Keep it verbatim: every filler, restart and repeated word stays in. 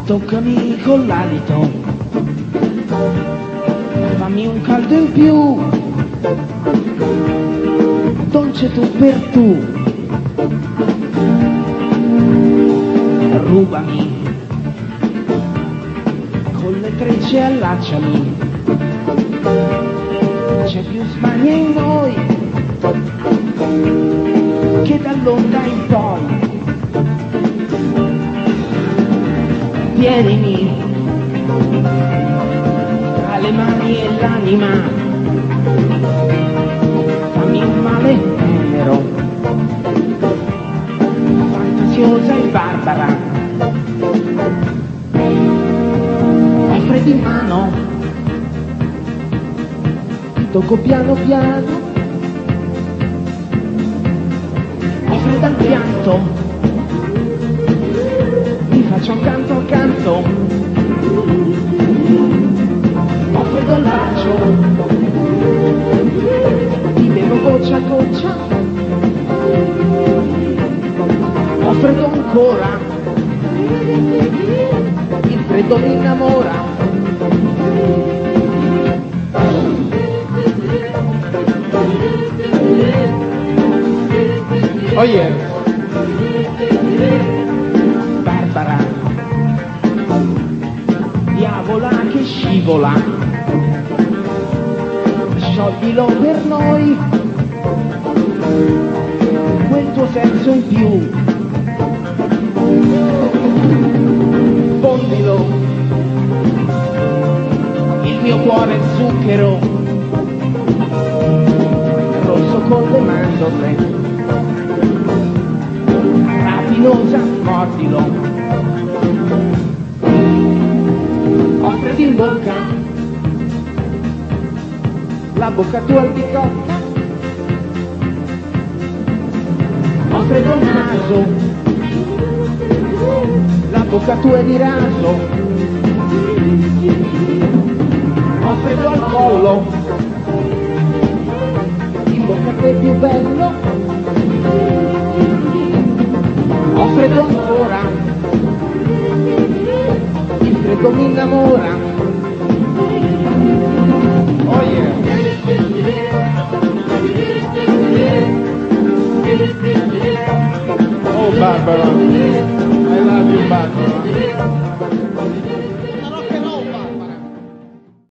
Toccami con l'alito, fammi un caldo in più, dolce tu per tu, rubami, con le trecce allacciami, c'è più smania in noi che dall'onda in poi. Tienimi tra le mani e l'anima, fammi un male tenero, fantasiosa e barbara, ho freddo in mano, ti tocco piano piano, ho freddo al pianto, faccio accanto accanto, ho freddo al bacio, ti bevo goccia a goccia, ho freddo ancora, il freddo mi innamora. Oh yeah. Barbara, diavola che scivola, scioglilo per noi, quel tuo senso in più, fondilo, il mio cuore è zucchero, rosso con le mandorle, rapinosa, mordilo, offriti in bocca, la bocca tua albicocca, offriti il naso, la bocca tua è di raso, offriti al collo, in bocca a te è più bello, offriti ancora, il freddo mi innamora. Oh yeah. Oh Barbara.